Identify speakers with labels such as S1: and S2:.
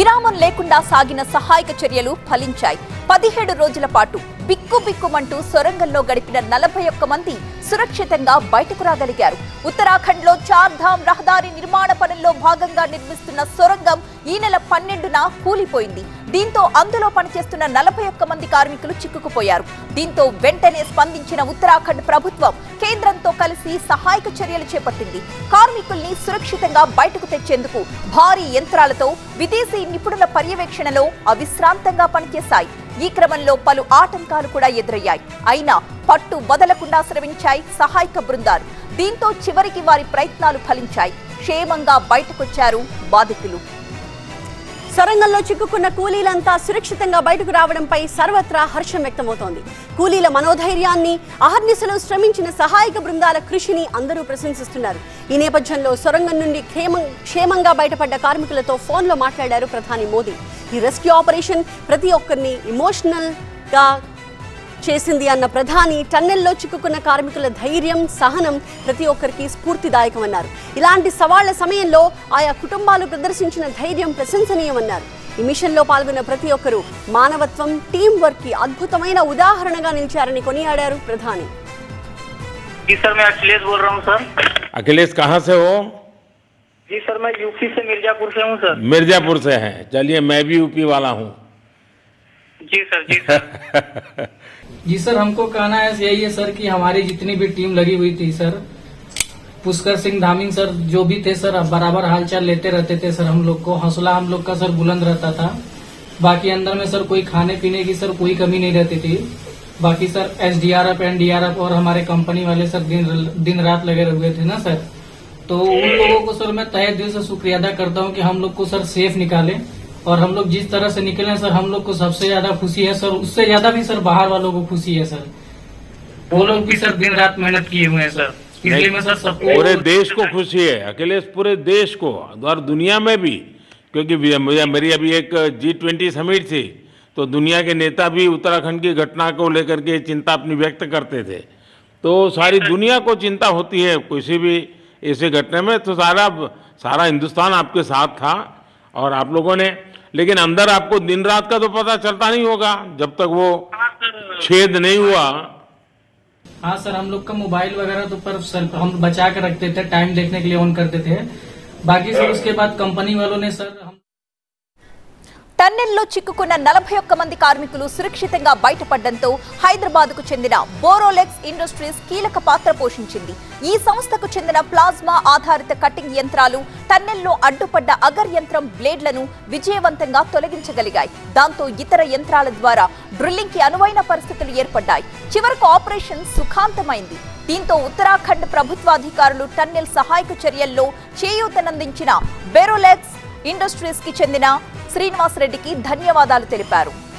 S1: విరామం లేకుండా సాగిన సహాయక చర్యలు ఫలించాయి. 17 రోజుల పాటు బిక్కుబిక్కుమంటూ సొరంగంలో గడిపిన 41 మంది సురక్షితంగా బయటకు రాగలిగారు. ఉత్తరాఖండ్ లో చార్ధామ్ రహదారి నిర్మాణ పనుల్లో భాగంగా నిర్మిస్తున్న సొరంగం ఈ నెల 12న కూలిపోయింది. దీంతో అందులో పనిచేస్తున్న 41 మంది కార్మికులు చిక్కుకుపోయారు. దీంతో వెంటనే స్పందించిన ఉత్తరాఖండ్ ప్రభుత్వం కేంద్రంతో కలిసి సహాయక చర్యలు చేపట్టింది. కార్మికుల్ని సురక్షితంగా బయటకు తెచ్చేందుకు భారీ యంత్రాలతో విదేశీ నిపుణుల పర్యవేక్షణలో అవిశ్రాంతంగా పనిచేశాయి. ఈ క్రమంలో పలు ఆటంకాలు కూడా ఎదురయ్యాయి. అయినా పట్టు వదలకుండా శ్రమించాయి సహాయక బృందాలు. దీంతో చివరికి వారి ప్రయత్నాలు ఫలించాయి. క్షేమంగా బయటకొచ్చారు బాధితులు.
S2: సొరంగంలో చిక్కుకున్న కూలీలంతా సురక్షితంగా బయటకు రావడంపై సర్వత్రా హర్షం వ్యక్తమవుతోంది. కూలీల మనోధైర్యాన్ని, అహర్నిశలు శ్రమించిన సహాయక బృందాల కృషిని అందరూ ప్రశంసిస్తున్నారు. ఈ నేపథ్యంలో సొరంగం నుండి క్షేమంగా బయటపడ్డ కార్మికులతో ఫోన్లో మాట్లాడారు ప్రధాని మోదీ. ఈ రెస్క్యూ ఆపరేషన్ ప్రతి ఒక్కరిని ఎమోషనల్ గా చేసింది అన్న ప్రధాని, టన్నెల్లో చిక్కుకున్న కార్మికుల ధైర్యం, సహనం ప్రతి ఒక్కరికి స్ఫూర్తిదాయకమన్నారు. ఇలాంటి సవాళ్ల సమయంలో ఆయా కుటుంబాలు ప్రదర్శించిన ధైర్యం ప్రశంసనీయమన్నారు. ఈ మిషన్లో పాల్గొన్న ప్రతి ఒక్కరూ మానవత్వం, టీం వర్క్ కి అద్భుతమైన ఉదాహరణగా నిలిచారని కొనియాడారు ప్రధాని.
S3: जी सर, मैं अखिलेश बोल रहा हूँ सर।
S4: अखिलेश कहाँ से हो?
S3: जी सर, मैं यूपी से मिर्जापुर से हूँ सर।
S4: मिर्जापुर से हैं। चलिए, मैं भी यूपी वाला हूँ।
S3: जी सर, जी सर।
S5: जी सर, हमको कहना है यही है सर कि हमारी जितनी भी टीम लगी हुई थी सर, पुष्कर सिंह धामी सर जो भी थे सर, बराबर हालचाल लेते रहते थे सर। हम लोग को हौसला हम लोग का सर बुलंद रहता था। बाकी अंदर में सर कोई खाने पीने की सर कोई कमी नहीं रहती थी। बाकी सर SDRF, NDRF और हमारे कंपनी वाले सर दिन रात लगे हुए थे ना सर। तो उन लोगों को सर मैं तहे दिल से शुक्रिया अदा करता हूँ कि हम लोग को सर सेफ निकाले। और हम लोग जिस तरह से निकले सर, हम लोग को सबसे ज्यादा खुशी है सर। उससे ज्यादा भी सर बाहर वालों को खुशी है सर। वो लोग भी सर दिन रात मेहनत किए हुए हैं सर। इसलिए मैं सर सबको,
S4: पूरे देश को खुशी है अखिलेश, पूरे देश को और दुनिया में भी। क्योंकि मेरी अभी एक G20 समिट थी, तो दुनिया के नेता भी उत्तराखंड की घटना को लेकर के चिंता अपनी व्यक्त करते थे। तो सारी दुनिया को चिंता होती है किसी भी ऐसे घटने में। तो सारा हिंदुस्तान आपके साथ था और आप लोगों ने, लेकिन अंदर आपको दिन रात का तो पता चलता नहीं होगा जब तक वो छेद नहीं हुआ।
S5: हाँ सर, हम लोग का मोबाइल वगैरह तो पर सर हम बचा कर रखते थे, टाइम देखने के लिए ऑन करते थे। बाकी सर उसके बाद कंपनी वालों ने सर
S1: టన్నెల్లో చిక్కుకున్న 41 మంది కార్మికులు సురక్షితంగా బయటపడడంతో హైదరాబాద్కు చెందిన బోరోలెక్స్ ఇండస్ట్రీస్ కీలక పాత్ర పోషించింది. ఈ సంస్థకు చెందిన ప్లాస్మా ఆధారిత కటింగ్ యంత్రాలు టన్నెల్లో అడ్డుపడ్డ అగర్ యంత్రం బ్లేడ్లను విజయవంతంగా తొలగించగలిగాయి. దాంతో ఇతర యంత్రాల ద్వారా డ్రిల్లింగ్ కి అనువైన పరిస్థితులు ఏర్పడ్డాయి. చివరకు ఆపరేషన్ సుఖాంతమైంది. దీంతో ఉత్తరాఖండ్ ప్రభుత్వాధికారులు టన్నెల్ సహాయక చర్యల్లో చేయూతనందించిన బోరోలెక్స్ ఇండస్ట్రీస్ కి చెందిన శ్రీనివాస్ రెడ్డికి ధన్యవాదాలు తెలిపారు.